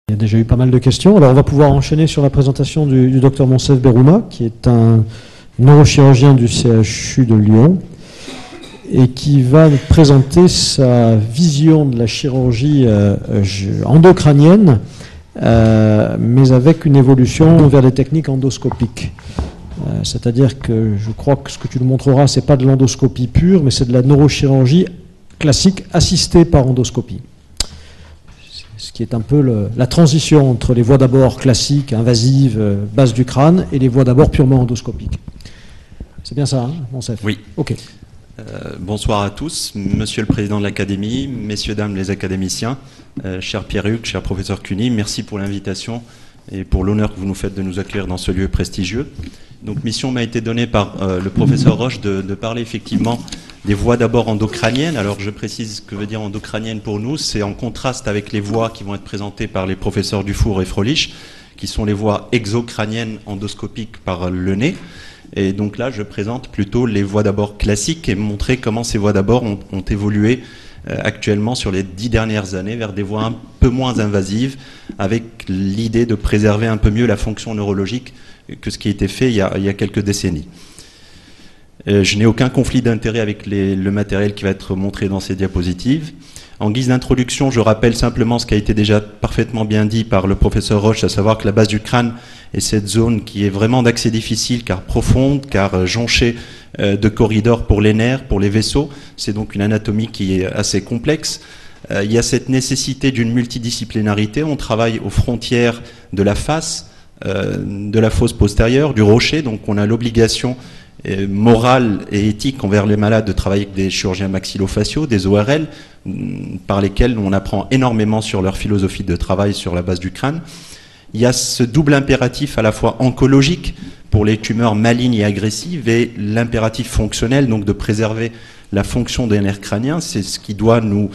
Il y a déjà eu pas mal de questions. Alors on va pouvoir enchaîner sur la présentation du Dr Monsef Berouma, qui est un neurochirurgien du CHU de Lyon et qui va nous présenter sa vision de la chirurgie endocrânienne, mais avec une évolution vers des techniques endoscopiques. C'est-à-dire que je crois que ce que tu nous montreras, ce n'est pas de l'endoscopie pure, mais c'est de la neurochirurgie classique assistée par endoscopie. Ce qui est un peu la transition entre les voies d'abord classiques, invasives, basse du crâne, et les voies d'abord purement endoscopiques. C'est bien ça, hein, Monsef? Oui. Ok. Bonsoir à tous, monsieur le président de l'Académie, messieurs, dames les académiciens, cher Pierre-Hugues, cher professeur Cuny, merci pour l'invitation et pour l'honneur que vous nous faites de nous accueillir dans ce lieu prestigieux. Donc, mission m'a été donnée par le professeur Roche de parler effectivement des voies d'abord endocrâniennes. Alors, je précise ce que veut dire endocrânienne pour nous. C'est en contraste avec les voies qui vont être présentées par les professeurs Dufour et Frolich, qui sont les voies exocrâniennes endoscopiques par le nez. Et donc là, je présente plutôt les voies d'abord classiques et montrer comment ces voies d'abord ont évolué actuellement sur les 10 dernières années vers des voies un peu moins invasives, avec l'idée de préserver un peu mieux la fonction neurologique que ce qui a été fait il y a quelques décennies. Je n'ai aucun conflit d'intérêt avec le matériel qui va être montré dans ces diapositives. En guise d'introduction, je rappelle simplement ce qui a été déjà parfaitement bien dit par le professeur Roche, à savoir que la base du crâne est cette zone qui est vraiment d'accès difficile, car profonde, car jonchée de corridors pour les nerfs, pour les vaisseaux. C'est donc une anatomie qui est assez complexe. Il y a cette nécessité d'une multidisciplinarité. On travaille aux frontières de la face, de la fosse postérieure, du rocher. Donc on a l'obligation morale et éthique envers les malades de travailler avec des chirurgiens maxillofaciaux, des ORL, par lesquels on apprend énormément sur leur philosophie de travail sur la base du crâne. Il y a ce double impératif à la fois oncologique pour les tumeurs malignes et agressives et l'impératif fonctionnel, donc de préserver la fonction des nerfs crâniens. C'est ce qui doit nous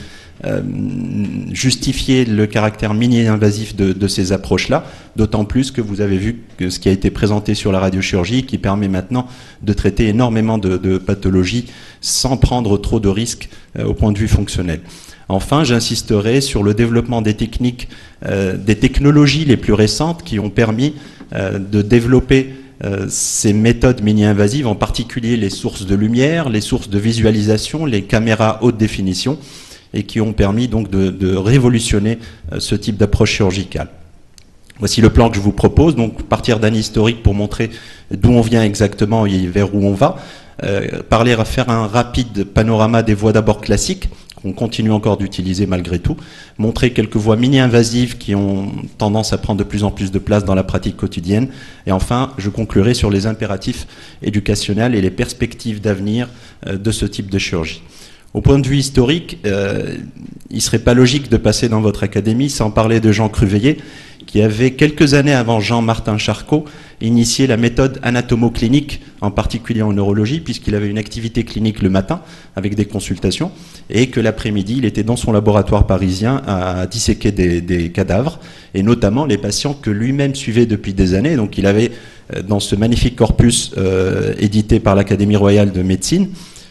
justifier le caractère mini-invasif de ces approches-là, d'autant plus que vous avez vu que ce qui a été présenté sur la radiochirurgie qui permet maintenant de traiter énormément de pathologies sans prendre trop de risques au point de vue fonctionnel. Enfin, j'insisterai sur le développement des techniques, des technologies les plus récentes qui ont permis de développer ces méthodes mini-invasives, en particulier les sources de lumière, les sources de visualisation, les caméras haute définition, et qui ont permis donc de révolutionner ce type d'approche chirurgicale. Voici le plan que je vous propose, donc partir d'un historique pour montrer d'où on vient exactement et vers où on va, faire un rapide panorama des voies d'abord classiques, qu'on continue encore d'utiliser malgré tout, montrer quelques voies mini-invasives qui ont tendance à prendre de plus en plus de place dans la pratique quotidienne, et enfin, je conclurai sur les impératifs éducationnels et les perspectives d'avenir de ce type de chirurgie. Au point de vue historique, il ne serait pas logique de passer dans votre académie sans parler de Jean Cruveilhier, qui avait quelques années avant Jean-Martin Charcot initié la méthode anatomoclinique, en particulier en neurologie, puisqu'il avait une activité clinique le matin avec des consultations, et que l'après-midi, il était dans son laboratoire parisien à disséquer des cadavres, et notamment les patients que lui-même suivait depuis des années. Donc il avait, dans ce magnifique corpus édité par l'Académie royale de médecine,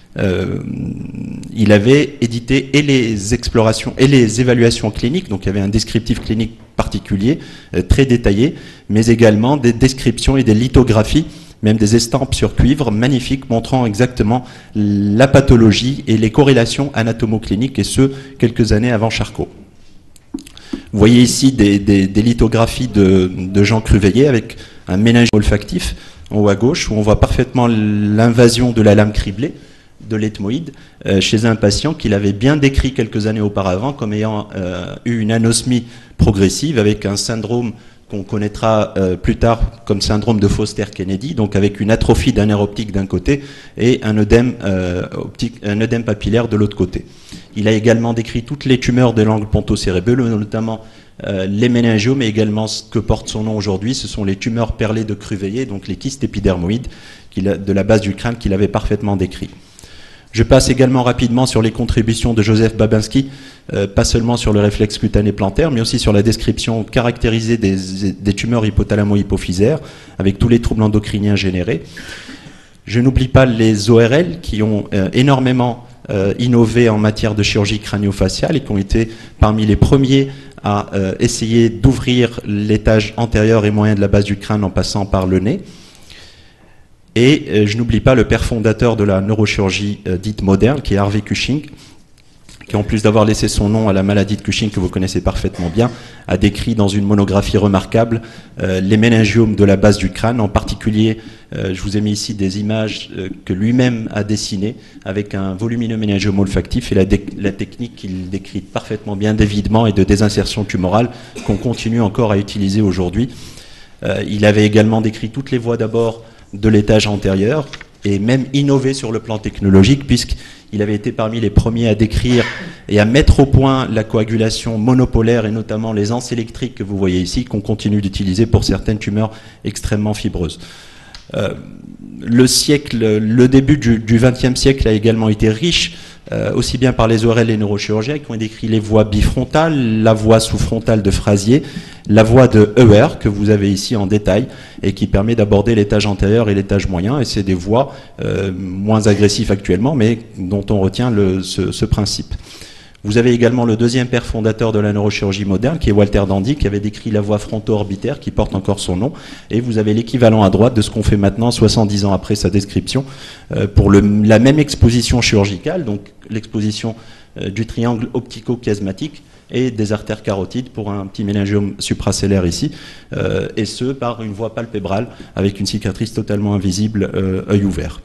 il avait édité et les explorations et les évaluations cliniques, donc il y avait un descriptif clinique particulier, très détaillé, mais également des descriptions et des lithographies, même des estampes sur cuivre magnifiques montrant exactement la pathologie et les corrélations anatomocliniques, et ce, quelques années avant Charcot. Vous voyez ici des lithographies de Jean Cruveilhier avec un méninge olfactif en haut à gauche, où on voit parfaitement l'invasion de la lame criblée de l'ethmoïde chez un patient qu'il avait bien décrit quelques années auparavant comme ayant eu une anosmie progressive avec un syndrome qu'on connaîtra plus tard comme syndrome de Foster-Kennedy, donc avec une atrophie d'un nerf optique d'un côté et un œdème papillaire de l'autre côté. Il a également décrit toutes les tumeurs de l'angle ponto-cérébelleux, notamment les méningios, mais également ce que porte son nom aujourd'hui, ce sont les tumeurs perlées de Cruveilhier, donc les kystes épidermoïdes de la base du crâne qu'il avait parfaitement décrit. Je passe également rapidement sur les contributions de Joseph Babinski, pas seulement sur le réflexe cutané plantaire, mais aussi sur la description caractérisée des tumeurs hypothalamo-hypophysaires, avec tous les troubles endocriniens générés. Je n'oublie pas les ORL qui ont énormément innové en matière de chirurgie crânio-faciale et qui ont été parmi les premiers à essayer d'ouvrir l'étage antérieur et moyen de la base du crâne en passant par le nez. Et je n'oublie pas le père fondateur de la neurochirurgie dite moderne, qui est Harvey Cushing, qui en plus d'avoir laissé son nom à la maladie de Cushing que vous connaissez parfaitement bien, a décrit dans une monographie remarquable les méningiomes de la base du crâne. En particulier, je vous ai mis ici des images que lui-même a dessinées avec un volumineux méningiome olfactif et la technique qu'il décrit parfaitement bien d'évidement et de désinsertion tumorale qu'on continue encore à utiliser aujourd'hui. Il avait également décrit toutes les voies d'abord de l'étage antérieur et même innové sur le plan technologique, puisqu'il avait été parmi les premiers à décrire et à mettre au point la coagulation monopolaire et notamment les anses électriques que vous voyez ici, qu'on continue d'utiliser pour certaines tumeurs extrêmement fibreuses. Le début du XXe siècle a également été riche, aussi bien par les ORL et les neurochirurgiens qui ont décrit les voies bifrontales, la voie sous-frontale de Frazier, la voie de Euer que vous avez ici en détail et qui permet d'aborder l'étage antérieur et l'étage moyen, et c'est des voies moins agressives actuellement mais dont on retient ce principe. Vous avez également le deuxième père fondateur de la neurochirurgie moderne, qui est Walter Dandy, qui avait décrit la voie fronto-orbitaire, qui porte encore son nom. Et vous avez l'équivalent à droite de ce qu'on fait maintenant, 70 ans après sa description, pour la même exposition chirurgicale, donc l'exposition du triangle optico-chiasmatique et des artères carotides pour un petit méningiome supracellaire ici, et ce, par une voie palpébrale, avec une cicatrice totalement invisible, œil ouvert.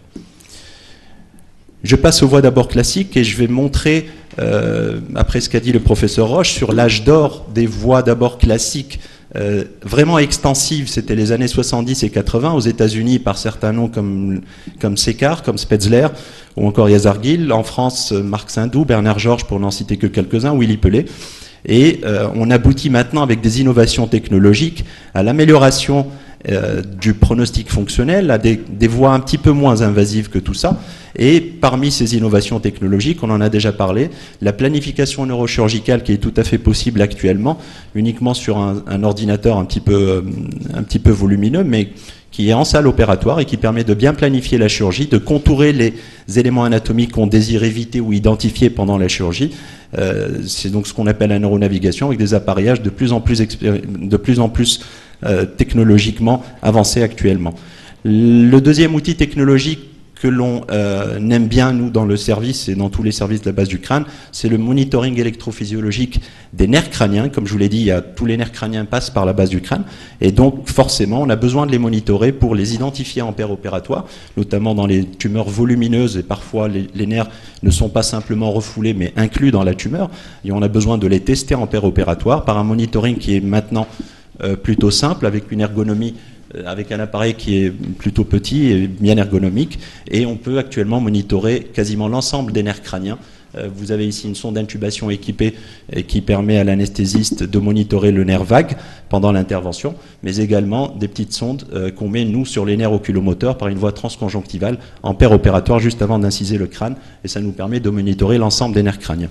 Je passe aux voies d'abord classiques et je vais montrer, après ce qu'a dit le professeur Roche, sur l'âge d'or des voies d'abord classiques vraiment extensives. C'était les années 70 et 80 aux États-Unis par certains noms comme Sécart, comme Spetzler ou encore Yazarguil. En France, Marc Sindou, Bernard Georges pour n'en citer que quelques-uns, Willy Pellet. Et on aboutit maintenant avec des innovations technologiques à l'amélioration du pronostic fonctionnel, à des voies un petit peu moins invasives que tout ça. Et parmi ces innovations technologiques, on en a déjà parlé, la planification neurochirurgicale qui est tout à fait possible actuellement, uniquement sur un ordinateur un petit peu volumineux, mais qui est en salle opératoire et qui permet de bien planifier la chirurgie, de contourer les éléments anatomiques qu'on désire éviter ou identifier pendant la chirurgie. C'est donc ce qu'on appelle la neuronavigation avec des appareillages de plus en plus technologiquement avancés actuellement. Le deuxième outil technologique que l'on aime bien, nous, dans le service et dans tous les services de la base du crâne, c'est le monitoring électrophysiologique des nerfs crâniens. Comme je vous l'ai dit, tous les nerfs crâniens passent par la base du crâne. Et donc, forcément, on a besoin de les monitorer pour les identifier en péropératoire, notamment dans les tumeurs volumineuses. Et parfois, les nerfs ne sont pas simplement refoulés, mais inclus dans la tumeur. Et on a besoin de les tester en péropératoire par un monitoring qui est maintenant plutôt simple, avec une ergonomie, avec un appareil qui est plutôt petit et bien ergonomique, et on peut actuellement monitorer quasiment l'ensemble des nerfs crâniens. Vous avez ici une sonde d'intubation équipée qui permet à l'anesthésiste de monitorer le nerf vague pendant l'intervention, mais également des petites sondes qu'on met, nous, sur les nerfs oculomoteurs par une voie transconjonctivale en péropératoire juste avant d'inciser le crâne, et ça nous permet de monitorer l'ensemble des nerfs crâniens.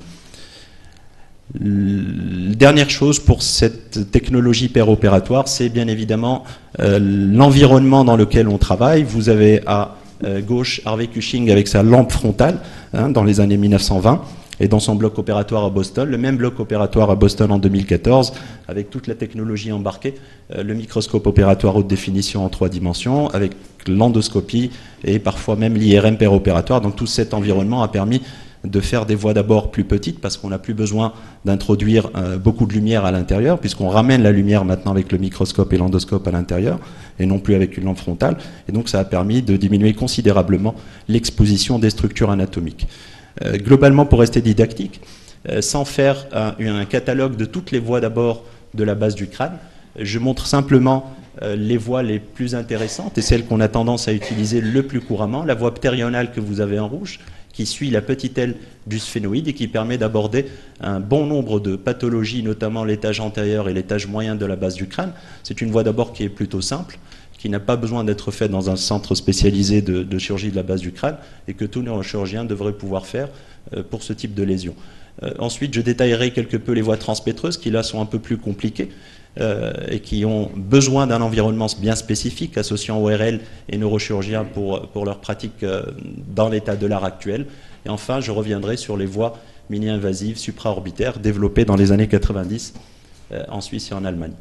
Dernière chose pour cette technologie péropératoire, c'est bien évidemment l'environnement dans lequel on travaille. Vous avez à gauche Harvey Cushing avec sa lampe frontale dans les années 1920 et dans son bloc opératoire à Boston, le même bloc opératoire à Boston en 2014 avec toute la technologie embarquée, le microscope opératoire haute définition en 3 dimensions avec l'endoscopie et parfois même l'IRM péropératoire. Donc tout cet environnement a permis de faire des voies d'abord plus petites parce qu'on n'a plus besoin d'introduire beaucoup de lumière à l'intérieur puisqu'on ramène la lumière maintenant avec le microscope et l'endoscope à l'intérieur et non plus avec une lampe frontale, et donc ça a permis de diminuer considérablement l'exposition des structures anatomiques. Globalement, pour rester didactique, sans faire un catalogue de toutes les voies d'abord de la base du crâne, je montre simplement les voies les plus intéressantes et celles qu'on a tendance à utiliser le plus couramment. La voie ptérionale que vous avez en rouge, qui suit la petite aile du sphénoïde et qui permet d'aborder un bon nombre de pathologies, notamment l'étage antérieur et l'étage moyen de la base du crâne. C'est une voie d'abord qui est plutôt simple, qui n'a pas besoin d'être faite dans un centre spécialisé de chirurgie de la base du crâne et que tout neurochirurgien devrait pouvoir faire pour ce type de lésion. Ensuite, je détaillerai quelque peu les voies transpétreuses qui là sont un peu plus compliquées et qui ont besoin d'un environnement bien spécifique associant ORL et neurochirurgiens pour leur pratique dans l'état de l'art actuel. Et enfin, je reviendrai sur les voies mini-invasives supraorbitaires développées dans les années 90 en Suisse et en Allemagne.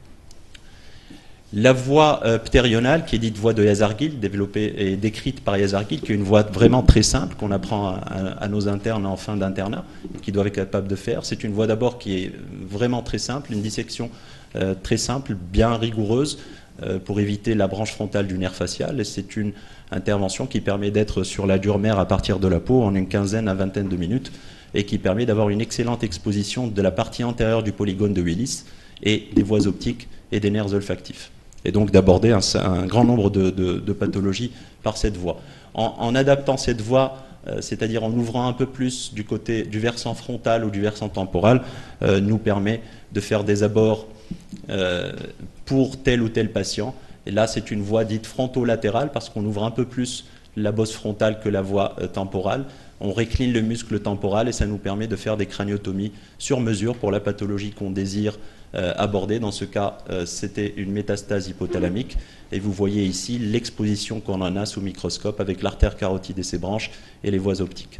La voie ptérionale, qui est dite voie de Yazarguil, développée et décrite par Yazarguil, qui est une voie vraiment très simple qu'on apprend à nos internes en fin d'internat, et qui doivent être capables de faire. C'est une voie d'abord qui est vraiment très simple, une dissection très simple, bien rigoureuse, pour éviter la branche frontale du nerf facial. Et c'est une intervention qui permet d'être sur la dure mère à partir de la peau en une quinzaine à vingtaine de minutes, et qui permet d'avoir une excellente exposition de la partie antérieure du polygone de Willis et des voies optiques et des nerfs olfactifs. Et donc d'aborder un grand nombre de pathologies par cette voie. En adaptant cette voie, c'est-à-dire en ouvrant un peu plus du côté du versant frontal ou du versant temporal, nous permet de faire des abords pour tel ou tel patient. Et là, c'est une voie dite frontolatérale parce qu'on ouvre un peu plus la bosse frontale que la voie temporale. On récline le muscle temporal et ça nous permet de faire des craniotomies sur mesure pour la pathologie qu'on désire aborder. Dans ce cas, c'était une métastase hypothalamique. Et vous voyez ici l'exposition qu'on en a sous microscope avec l'artère carotide et ses branches et les voies optiques.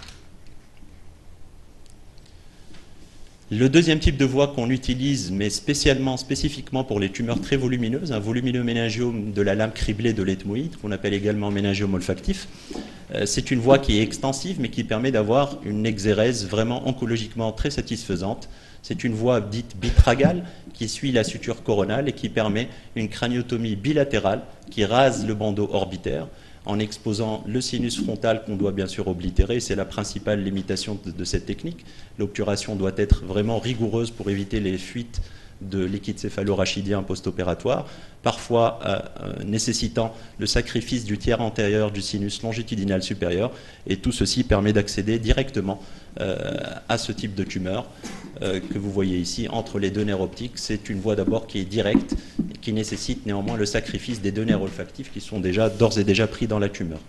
Le deuxième type de voie qu'on utilise, mais spécifiquement pour les tumeurs très volumineuses, un volumineux méningiome de la lame criblée de l'ethmoïde, qu'on appelle également méningiome olfactif, c'est une voie qui est extensive, mais qui permet d'avoir une exérèse vraiment oncologiquement très satisfaisante. C'est une voie dite bitragale qui suit la suture coronale et qui permet une craniotomie bilatérale qui rase le bandeau orbitaire en exposant le sinus frontal qu'on doit bien sûr oblitérer. C'est la principale limitation de cette technique. L'obturation doit être vraiment rigoureuse pour éviter les fuites de liquide céphalorachidien post-opératoire, parfois nécessitant le sacrifice du tiers antérieur du sinus longitudinal supérieur, et tout ceci permet d'accéder directement à ce type de tumeur que vous voyez ici entre les deux nerfs optiques. C'est une voie d'abord qui est directe, et qui nécessite néanmoins le sacrifice des deux nerfs olfactifs qui sont d'ores et déjà pris dans la tumeur.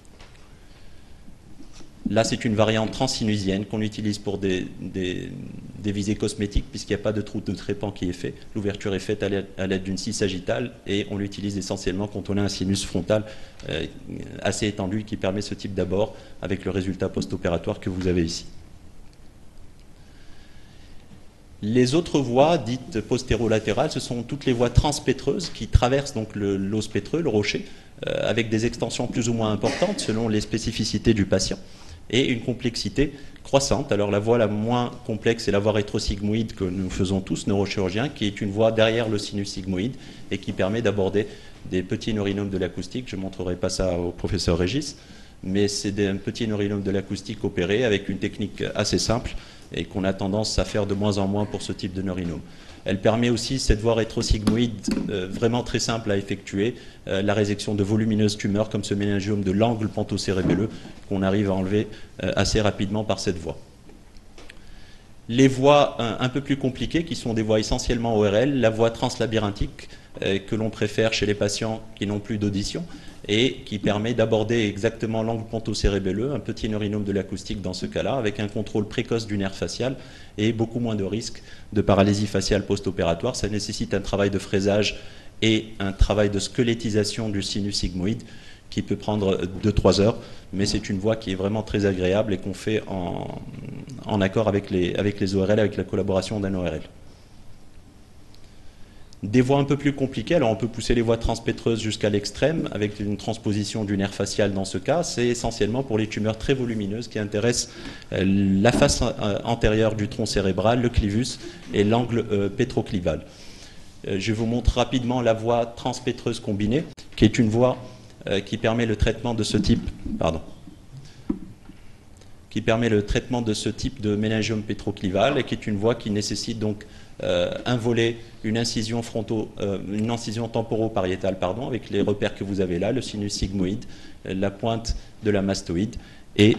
Là, c'est une variante transsinusienne qu'on utilise pour des visées cosmétiques, puisqu'il n'y a pas de trou de trépan qui est fait. L'ouverture est faite à l'aide d'une scie sagittale et on l'utilise essentiellement quand on a un sinus frontal assez étendu qui permet ce type d'abord avec le résultat post-opératoire que vous avez ici. Les autres voies dites postérolatérales, ce sont toutes les voies transpétreuses qui traversent donc l'os pétreux, le rocher, avec des extensions plus ou moins importantes selon les spécificités du patient et une complexité croissante. Alors la voie la moins complexe est la voie rétrosigmoïde que nous faisons tous, neurochirurgiens, qui est une voie derrière le sinus sigmoïde et qui permet d'aborder des petits neurinomes de l'acoustique. Je ne montrerai pas ça au professeur Régis, mais c'est des petits neurinomes de l'acoustique opérés avec une technique assez simple et qu'on a tendance à faire de moins en moins pour ce type de neurinome. Elle permet aussi, cette voie rétrosigmoïde, vraiment très simple à effectuer, la résection de volumineuses tumeurs comme ce méningiome de l'angle pantocérébelleux qu'on arrive à enlever assez rapidement par cette voie. Les voies un peu plus compliquées, qui sont des voies essentiellement ORL, la voie translabyrinthique que l'on préfère chez les patients qui n'ont plus d'audition et qui permet d'aborder exactement l'angle pontocérébelleux, un petit neurinome de l'acoustique dans ce cas-là, avec un contrôle précoce du nerf facial et beaucoup moins de risque de paralysie faciale post-opératoire. Ça nécessite un travail de fraisage et un travail de squelettisation du sinus sigmoïde qui peut prendre 2-3 heures, mais c'est une voie qui est vraiment très agréable et qu'on fait en accord avec les ORL, avec la collaboration d'un ORL. Des voies un peu plus compliquées, alors on peut pousser les voies transpétreuses jusqu'à l'extrême avec une transposition du nerf facial dans ce cas. C'est essentiellement pour les tumeurs très volumineuses qui intéressent la face antérieure du tronc cérébral, le clivus et l'angle pétroclival. Je vous montre rapidement la voie transpétreuse combinée, qui est une voie qui permet le traitement de ce type, de méningiome pétroclival et qui est une voie qui nécessite donc un volet, une incision temporopariétale, avec les repères que vous avez là, le sinus sigmoïde, la pointe de la mastoïde, et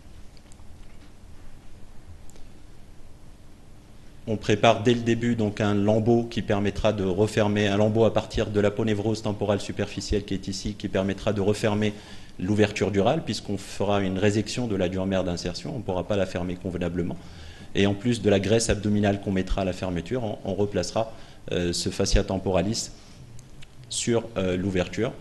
on prépare dès le début donc un lambeau qui permettra de refermer, un lambeau à partir de l'aponévrose temporale superficielle qui est ici, qui permettra de refermer l'ouverture durale, puisqu'on fera une résection de la dure mère d'insertion, on ne pourra pas la fermer convenablement. Et en plus de la graisse abdominale qu'on mettra à la fermeture, on replacera ce fascia temporalis sur l'ouverture.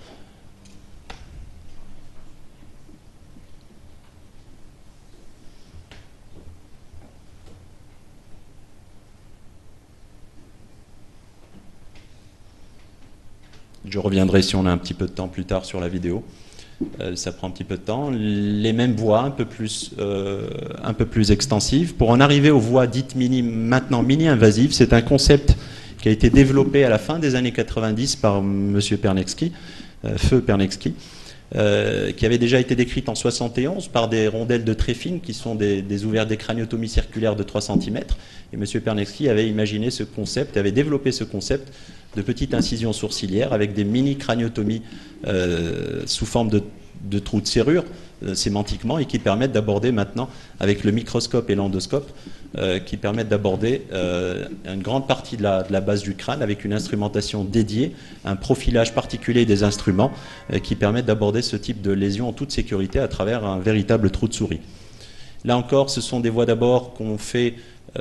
Je reviendrai si on a un petit peu de temps plus tard sur la vidéo. Ça prend un petit peu de temps. Les mêmes voies, un peu plus extensives. Pour en arriver aux voies dites maintenant mini-invasives, c'est un concept qui a été développé à la fin des années 90 par M. Perneczky, Feu Perneczky, qui avait déjà été décrite en 71 par des rondelles de très fines qui sont des craniotomies circulaires de 3 cm. Et M. Perneczky avait imaginé ce concept, avait développé ce concept de petites incisions sourcilières avec des mini-craniotomies sous forme de trous de serrure sémantiquement et qui permettent d'aborder maintenant avec le microscope et l'endoscope qui permettent d'aborder une grande partie de la base du crâne avec une instrumentation dédiée, un profilage particulier des instruments qui permettent d'aborder ce type de lésion en toute sécurité à travers un véritable trou de souris. Là encore, ce sont des voies d'abord qu'on fait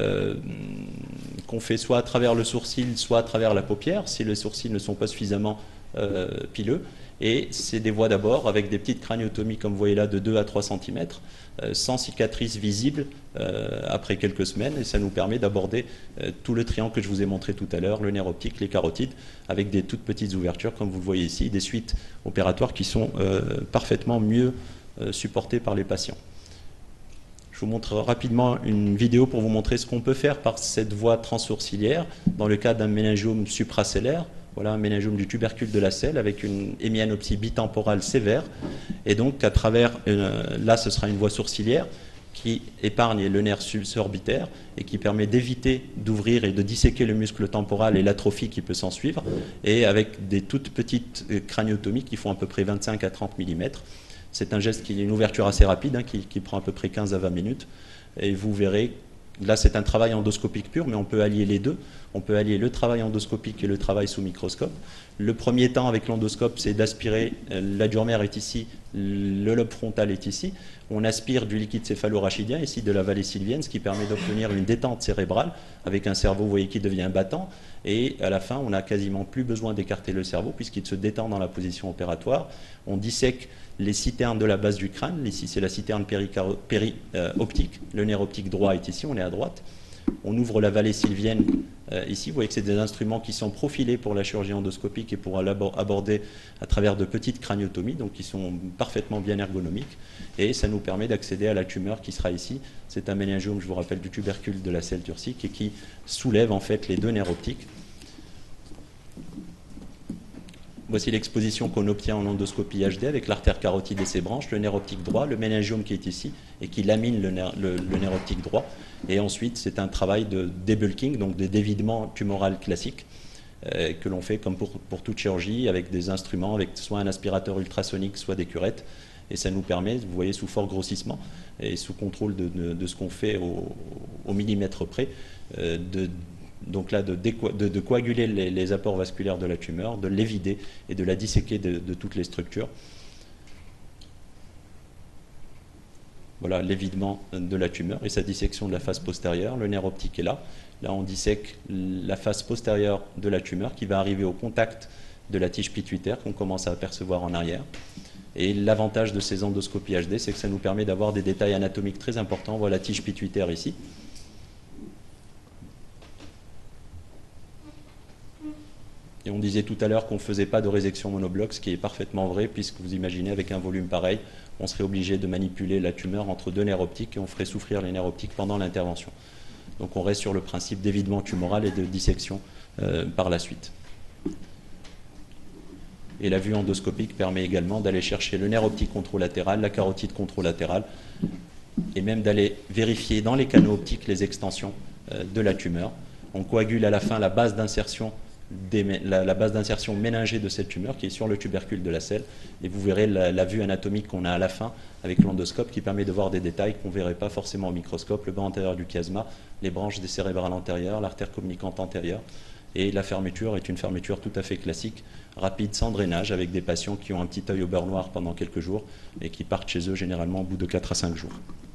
soit à travers le sourcil, soit à travers la paupière, si les sourcils ne sont pas suffisamment pileux. Et c'est des voies d'abord avec des petites craniotomies, comme vous voyez là, de 2 à 3 cm, sans cicatrice visible après quelques semaines. Et ça nous permet d'aborder tout le triangle que je vous ai montré tout à l'heure, le nerf optique, les carotides, avec des toutes petites ouvertures, comme vous le voyez ici, des suites opératoires qui sont parfaitement mieux supportées par les patients. Je vous montre rapidement une vidéo pour vous montrer ce qu'on peut faire par cette voie transsourcilière dans le cas d'un méningiome supracellaire. Voilà un méningiome du tubercule de la selle avec une hémianopsie bitemporale sévère. Et donc, à travers, là, ce sera une voie sourcilière qui épargne le nerf suborbitaire et qui permet d'éviter d'ouvrir et de disséquer le muscle temporal et l'atrophie qui peut s'en suivre, et avec des toutes petites craniotomies qui font à peu près 25 à 30 mm. C'est un geste qui est une ouverture assez rapide, hein, qui prend à peu près 15 à 20 minutes. Et vous verrez, là c'est un travail endoscopique pur, mais on peut allier les deux. On peut allier le travail endoscopique et le travail sous microscope. Le premier temps avec l'endoscope, c'est d'aspirer, la dure mère est ici, le lobe frontal est ici. On aspire du liquide céphalorachidien, ici de la vallée sylvienne, ce qui permet d'obtenir une détente cérébrale avec un cerveau, vous voyez, qui devient battant. Et à la fin, on n'a quasiment plus besoin d'écarter le cerveau puisqu'il se détend dans la position opératoire. On dissèque les citernes de la base du crâne. Ici, c'est la citerne péri-optique. Le nerf optique droit est ici, on est à droite. On ouvre la vallée sylvienne ici. Vous voyez que c'est des instruments qui sont profilés pour la chirurgie endoscopique et pour aborder à travers de petites craniotomies, donc qui sont parfaitement bien ergonomiques. Et ça nous permet d'accéder à la tumeur qui sera ici. C'est un méningiome, je vous rappelle, du tubercule de la selle turcique et qui soulève en fait les deux nerfs optiques. Voici l'exposition qu'on obtient en endoscopie HD avec l'artère carotide et ses branches, le nerf optique droit, le méningiome qui est ici et qui lamine le nerf optique droit. Et ensuite, c'est un travail de debulking, donc de dévidement tumoral classique, que l'on fait comme pour toute chirurgie, avec des instruments, avec soit un aspirateur ultrasonique, soit des curettes. Et ça nous permet, vous voyez, sous fort grossissement et sous contrôle de ce qu'on fait au millimètre près, donc là, de coaguler les apports vasculaires de la tumeur, de les vider et de la disséquer de toutes les structures. Voilà l'évidement de la tumeur et sa dissection de la face postérieure. Le nerf optique est là. Là, on dissèque la face postérieure de la tumeur qui va arriver au contact de la tige pituitaire qu'on commence à apercevoir en arrière. Et l'avantage de ces endoscopies HD, c'est que ça nous permet d'avoir des détails anatomiques très importants. Voilà la tige pituitaire ici. Et on disait tout à l'heure qu'on ne faisait pas de résection monobloc, ce qui est parfaitement vrai, puisque vous imaginez, avec un volume pareil, on serait obligé de manipuler la tumeur entre deux nerfs optiques et on ferait souffrir les nerfs optiques pendant l'intervention. Donc on reste sur le principe d'évidement tumoral et de dissection par la suite. Et la vue endoscopique permet également d'aller chercher le nerf optique contralatéral, la carotide contralatérale, et même d'aller vérifier dans les canaux optiques les extensions de la tumeur. On coagule à la fin la base d'insertion méningée de cette tumeur qui est sur le tubercule de la selle, et vous verrez la vue anatomique qu'on a à la fin avec l'endoscope qui permet de voir des détails qu'on ne verrait pas forcément au microscope, le banc antérieur du chiasma, les branches des cérébrales antérieures, l'artère communicante antérieure, et la fermeture est une fermeture tout à fait classique, rapide, sans drainage, avec des patients qui ont un petit œil au beurre noir pendant quelques jours et qui partent chez eux généralement au bout de 4 à 5 jours.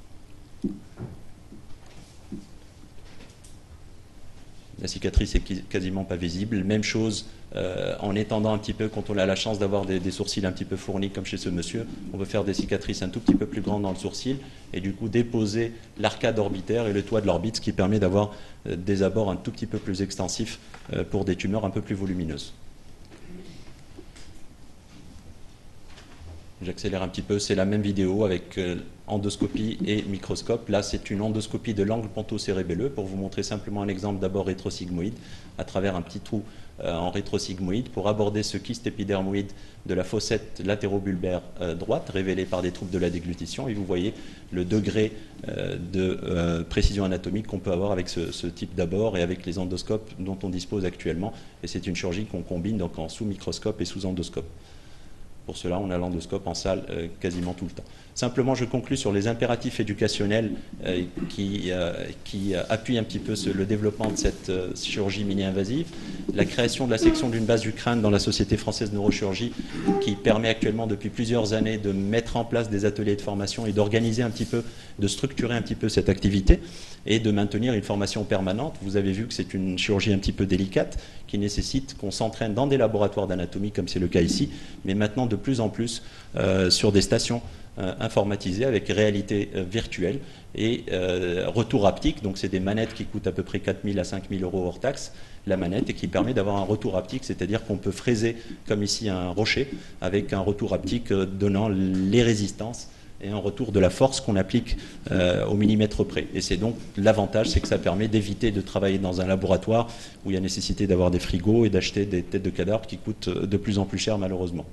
La cicatrice est quasiment pas visible. Même chose en étendant un petit peu, quand on a la chance d'avoir des sourcils un petit peu fournis comme chez ce monsieur, on veut faire des cicatrices un tout petit peu plus grandes dans le sourcil et du coup déposer l'arcade orbitaire et le toit de l'orbite, ce qui permet d'avoir des abords un tout petit peu plus extensifs pour des tumeurs un peu plus volumineuses. J'accélère un petit peu, c'est la même vidéo avec endoscopie et microscope. Là, c'est une endoscopie de l'angle ponto-cérébelleux pour vous montrer simplement un exemple d'abord rétrosigmoïde à travers un petit trou en rétrosigmoïde pour aborder ce kyste épidermoïde de la fossette latérobulbaire droite révélée par des troubles de la déglutition. Et vous voyez le degré de précision anatomique qu'on peut avoir avec ce type d'abord et avec les endoscopes dont on dispose actuellement. Et c'est une chirurgie qu'on combine donc en sous-microscope et sous-endoscope. Pour cela, on a l'endoscope en salle quasiment tout le temps. Simplement, je conclus sur les impératifs éducationnels qui appuient un petit peu le développement de cette chirurgie mini-invasive. La création de la section d'une base du crâne dans la Société française de neurochirurgie qui permet actuellement depuis plusieurs années de mettre en place des ateliers de formation et d'organiser un petit peu, de structurer un petit peu cette activité et de maintenir une formation permanente. Vous avez vu que c'est une chirurgie un petit peu délicate qui nécessite qu'on s'entraîne dans des laboratoires d'anatomie comme c'est le cas ici, mais maintenant de plus en plus sur des stations informatisées avec réalité virtuelle et retour haptique. Donc c'est des manettes qui coûtent à peu près 4 000 à 5 000 euros hors taxe, la manette, et qui permet d'avoir un retour haptique, c'est-à-dire qu'on peut fraiser comme ici un rocher avec un retour haptique donnant les résistances et un retour de la force qu'on applique au millimètre près. Et c'est donc l'avantage, c'est que ça permet d'éviter de travailler dans un laboratoire où il y a nécessité d'avoir des frigos et d'acheter des têtes de cadavres qui coûtent de plus en plus cher malheureusement.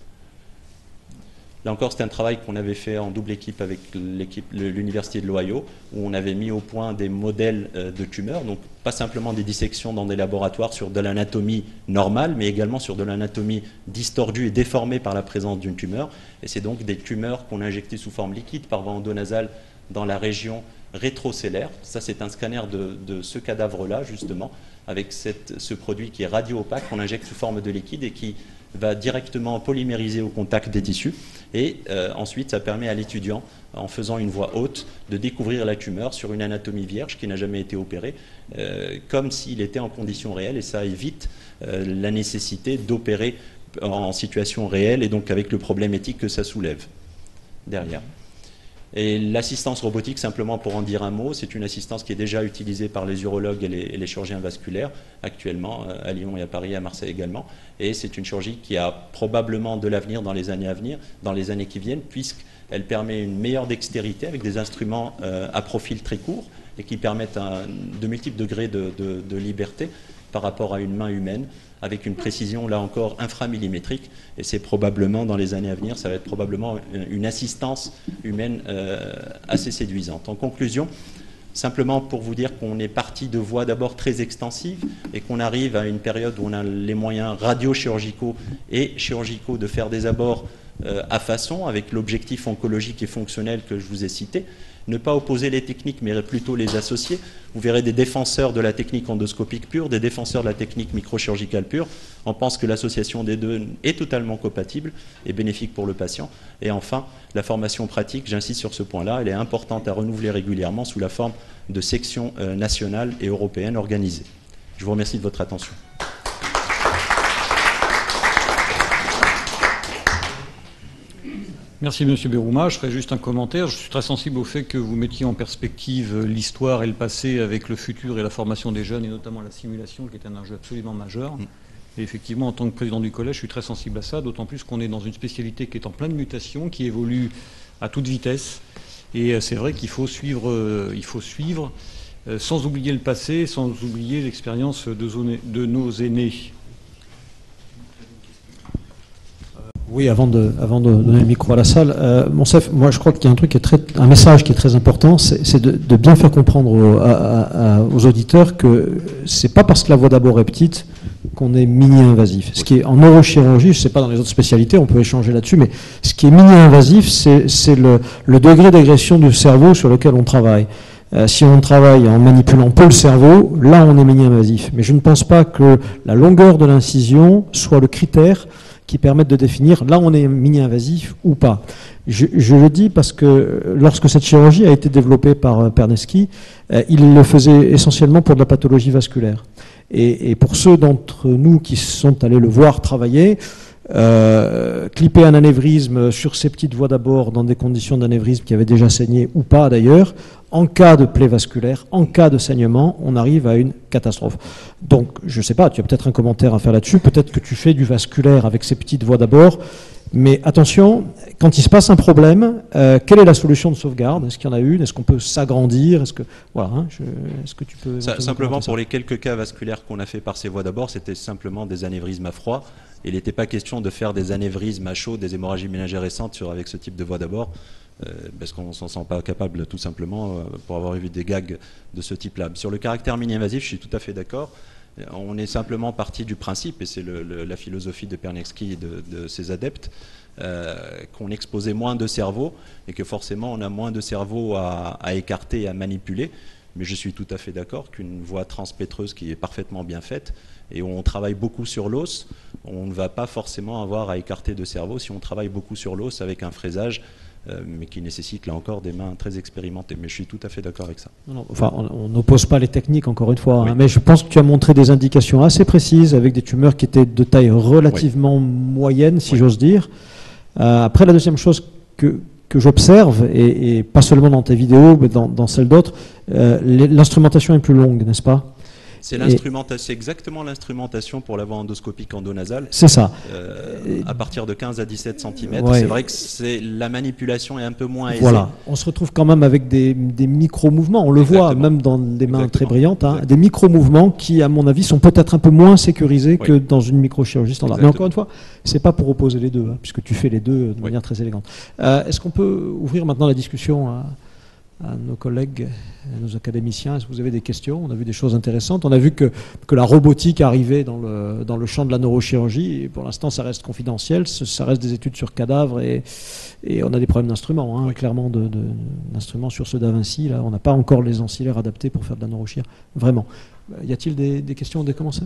Là encore, c'est un travail qu'on avait fait en double équipe avec l'Université de l'Ohio, où on avait mis au point des modèles de tumeurs, donc pas simplement des dissections dans des laboratoires sur de l'anatomie normale, mais également sur de l'anatomie distordue et déformée par la présence d'une tumeur. Et c'est donc des tumeurs qu'on a injectées sous forme liquide par voie endonasale dans la région rétrocellaire. Ça, c'est un scanner de ce cadavre-là, justement, avec ce produit qui est radio-opaque, qu'on injecte sous forme de liquide et qui va directement polymériser au contact des tissus. Et ensuite, ça permet à l'étudiant, en faisant une voie haute, de découvrir la tumeur sur une anatomie vierge qui n'a jamais été opérée, comme s'il était en conditions réelles, et ça évite la nécessité d'opérer en situation réelle, et donc avec le problème éthique que ça soulève derrière. Et l'assistance robotique, simplement pour en dire un mot, c'est une assistance qui est déjà utilisée par les urologues et les chirurgiens vasculaires actuellement, à Lyon et à Paris, à Marseille également. Et c'est une chirurgie qui a probablement de l'avenir dans les années à venir, dans les années qui viennent, puisqu'elle permet une meilleure dextérité avec des instruments à profil très court et qui permettent de multiples degrés de liberté par rapport à une main humaine, avec une précision, là encore, inframillimétrique. Et c'est probablement, dans les années à venir, ça va être probablement une assistance humaine assez séduisante. En conclusion, simplement pour vous dire qu'on est parti de voies d'abord très extensives et qu'on arrive à une période où on a les moyens radiochirurgicaux et chirurgicaux de faire des abords à façon, avec l'objectif oncologique et fonctionnel que je vous ai cité. Ne pas opposer les techniques, mais plutôt les associer. Vous verrez des défenseurs de la technique endoscopique pure, des défenseurs de la technique microchirurgicale pure. On pense que l'association des deux est totalement compatible et bénéfique pour le patient. Et enfin, la formation pratique, j'insiste sur ce point-là, elle est importante à renouveler régulièrement sous la forme de sections nationales et européennes organisées. Je vous remercie de votre attention. Merci M. Berouma. Je ferai juste un commentaire. Je suis très sensible au fait que vous mettiez en perspective l'histoire et le passé avec le futur et la formation des jeunes, et notamment la simulation, qui est un enjeu absolument majeur. Et effectivement, en tant que président du collège, je suis très sensible à ça, d'autant plus qu'on est dans une spécialité qui est en pleine mutation, qui évolue à toute vitesse. Et c'est vrai qu'il faut suivre, sans oublier le passé, sans oublier l'expérience de nos aînés. Oui, avant de donner le micro à la salle, Monsef, moi je crois qu'il y a un truc qui est un message qui est très important, c'est de bien faire comprendre aux auditeurs que c'est pas parce que la voie d'abord est petite qu'on est mini-invasif. Ce qui est en neurochirurgie, je ne sais pas dans les autres spécialités, on peut échanger là-dessus, mais ce qui est mini-invasif, c'est le degré d'agression du cerveau sur lequel on travaille. Si on travaille en manipulant peu le cerveau, là on est mini-invasif. Mais je ne pense pas que la longueur de l'incision soit le critère qui permettent de définir là on est mini-invasif ou pas. Je le dis parce que lorsque cette chirurgie a été développée par Pernesky, il le faisait essentiellement pour de la pathologie vasculaire. Et pour ceux d'entre nous qui sont allés le voir travailler, clipper un anévrisme sur ces petites voies d'abord dans des conditions d'anévrisme qui avaient déjà saigné ou pas d'ailleurs, en cas de plaie vasculaire, en cas de saignement, on arrive à une catastrophe. Donc, je ne sais pas, tu as peut-être un commentaire à faire là-dessus, peut-être que tu fais du vasculaire avec ces petites voies d'abord, Mais attention, quand il se passe un problème, quelle est la solution de sauvegarde? Est-ce qu'il y en a une? Est-ce qu'on peut s'agrandir? Est-ce que, voilà, hein, est-ce que tu peux... Simplement, pour les quelques cas vasculaires qu'on a fait par ces voies d'abord, c'était simplement des anévrismes à froid. Il n'était pas question de faire des anévrismes à chaud, des hémorragies ménagères récentes avec ce type de voie d'abord, parce qu'on ne s'en sent pas capable tout simplement pour avoir vu des gags de ce type-là. Sur le caractère mini-invasif, je suis tout à fait d'accord. On est simplement parti du principe, et c'est la philosophie de Perneczky et de ses adeptes, qu'on exposait moins de cerveaux et que forcément on a moins de cerveaux à écarter et à manipuler. Mais je suis tout à fait d'accord qu'une voie transpétreuse qui est parfaitement bien faite et où on travaille beaucoup sur l'os, on ne va pas forcément avoir à écarter de cerveau si on travaille beaucoup sur l'os avec un fraisage, mais qui nécessite là encore des mains très expérimentées. Mais je suis tout à fait d'accord avec ça. Non, enfin, on n'oppose pas les techniques, encore une fois, oui. hein, mais je pense que tu as montré des indications assez précises avec des tumeurs qui étaient de taille relativement moyenne, si j'ose dire. Après, la deuxième chose que j'observe, et pas seulement dans tes vidéos, mais dans celles d'autres, l'instrumentation est plus longue, n'est-ce pas? C'est exactement l'instrumentation pour la voie endoscopique endonasale. C'est ça. À partir de 15 à 17 cm. Ouais. C'est vrai que la manipulation est un peu moins aisée. Voilà. On se retrouve quand même avec des micro-mouvements. On le voit même dans des mains très brillantes. Hein, des micro-mouvements qui, à mon avis, sont peut-être un peu moins sécurisés que dans une microchirurgie standard. Mais encore une fois, c'est pas pour opposer les deux, hein, puisque tu fais les deux de manière très élégante. Est-ce qu'on peut ouvrir maintenant la discussion à nos collègues, à nos académiciens? Est-ce que vous avez des questions? On a vu des choses intéressantes. On a vu que la robotique arrivait dans le champ de la neurochirurgie. Et pour l'instant, ça reste confidentiel. Ça reste des études sur cadavres et on a des problèmes d'instruments, hein, clairement, d'instruments sur ceux Da Vinci. Là, on n'a pas encore les ancillaires adaptés pour faire de la neurochir. Vraiment. Y a-t-il des questions dès commencer?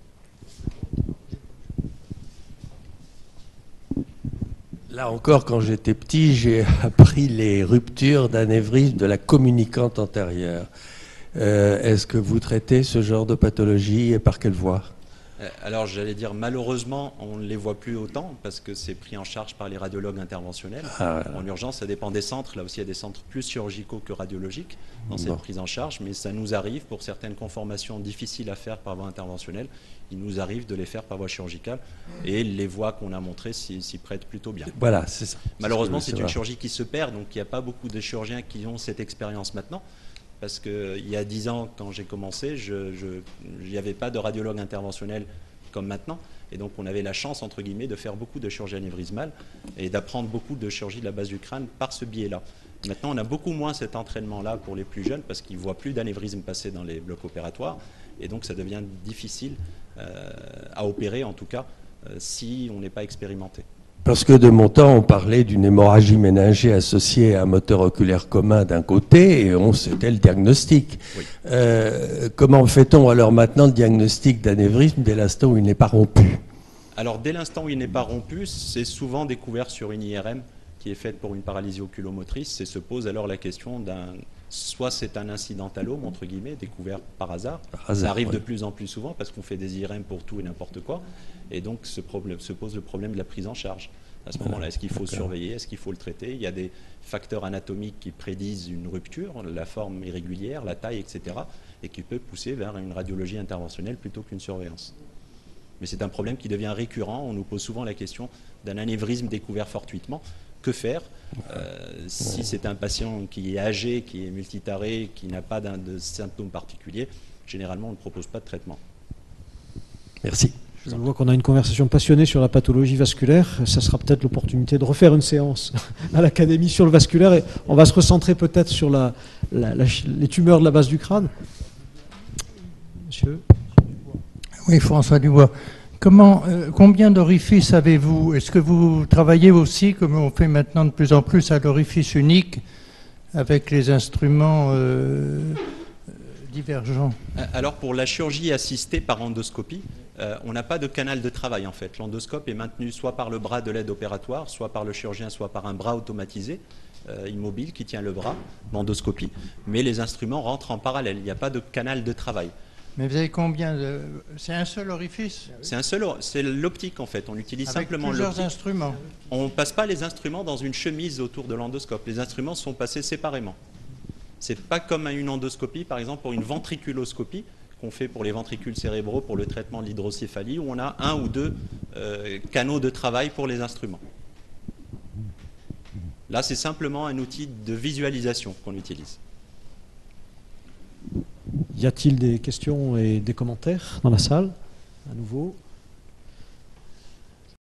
Là encore, quand j'étais petit, j'ai appris les ruptures d'anévrisme de la communicante antérieure. Est-ce que vous traitez ce genre de pathologie et par quelle voie? Alors j'allais dire, malheureusement, on ne les voit plus autant parce que c'est pris en charge par les radiologues interventionnels. En urgence, ça dépend des centres. Là aussi, il y a des centres plus chirurgicaux que radiologiques dans cette prise en charge. Mais ça nous arrive, pour certaines conformations difficiles à faire par voie interventionnelle, il nous arrive de les faire par voie chirurgicale. Et les voies qu'on a montrées s'y prêtent plutôt bien. Voilà, c'est ça. Malheureusement, c'est une chirurgie qui se perd. Donc il n'y a pas beaucoup de chirurgiens qui ont cette expérience maintenant. Parce qu'il y a 10 ans, quand j'ai commencé, il n'y avait pas de radiologue interventionnel comme maintenant. Et donc, on avait la chance, entre guillemets, de faire beaucoup de chirurgie anévrismale et d'apprendre beaucoup de chirurgie de la base du crâne par ce biais-là. Maintenant, on a beaucoup moins cet entraînement-là pour les plus jeunes parce qu'ils ne voient plus d'anévrisme passer dans les blocs opératoires. Et donc, ça devient difficile à opérer, en tout cas, si on n'est pas expérimenté. Parce que de mon temps, on parlait d'une hémorragie ménagée associée à un moteur oculaire commun d'un côté, et c'était le diagnostic. Oui. Comment fait-on alors maintenant le diagnostic d'anévrisme dès l'instant où il n'est pas rompu? Alors dès l'instant où il n'est pas rompu, c'est souvent découvert sur une IRM qui est faite pour une paralysie oculomotrice, et se pose alors la question soit c'est un incidentalome, entre guillemets, découvert par hasard. Ça arrive de plus en plus souvent parce qu'on fait des IRM pour tout et n'importe quoi. Et donc se pose le problème de la prise en charge. À ce moment-là, est-ce qu'il faut surveiller? Est-ce qu'il faut le traiter? Il y a des facteurs anatomiques qui prédisent une rupture, la forme irrégulière, la taille, etc. et qui peut pousser vers une radiologie interventionnelle plutôt qu'une surveillance. Mais c'est un problème qui devient récurrent. On nous pose souvent la question d'un anévrisme découvert fortuitement. Que faire si c'est un patient qui est âgé, qui est multitaré, qui n'a pas de symptômes particuliers? Généralement, on ne propose pas de traitement. Merci. Je vois qu'on a une conversation passionnée sur la pathologie vasculaire. Ça sera peut-être l'opportunité de refaire une séance à l'Académie sur le vasculaire. Et on va se recentrer peut-être sur les tumeurs de la base du crâne. Monsieur? Oui, François Dubois. Combien d'orifices avez-vous? Est-ce que vous travaillez aussi, comme on fait maintenant de plus en plus, à l'orifice unique avec les instruments divergents? Alors pour la chirurgie assistée par endoscopie, on n'a pas de canal de travail en fait. L'endoscope est maintenu soit par le bras de l'aide opératoire, soit par le chirurgien, soit par un bras automatisé immobile qui tient le bras, l'endoscopie. Mais les instruments rentrent en parallèle, il n'y a pas de canal de travail. Mais vous avez combien de... C'est un seul orifice? C'est l'optique en fait, on utilise avec simplement l'optique. Plusieurs instruments? On ne passe pas les instruments dans une chemise autour de l'endoscope, les instruments sont passés séparément. C'est pas comme une endoscopie, par exemple pour une ventriculoscopie, qu'on fait pour les ventricules cérébraux pour le traitement de l'hydrocéphalie, où on a un ou deux canaux de travail pour les instruments. Là, c'est simplement un outil de visualisation qu'on utilise. Y a-t-il des questions et des commentaires dans la salle? À nouveau.